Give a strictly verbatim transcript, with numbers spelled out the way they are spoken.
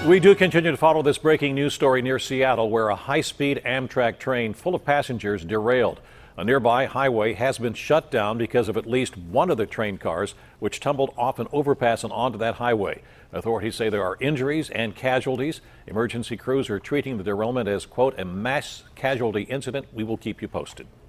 We do continue to follow this breaking news story near Seattle, where a high-speed Amtrak train full of passengers derailed. A nearby highway has been shut down because of at least one of the train cars, which tumbled off an overpass and onto that highway. Authorities say there are injuries and casualties. Emergency crews are treating the derailment as, quote, a mass casualty incident. We will keep you posted.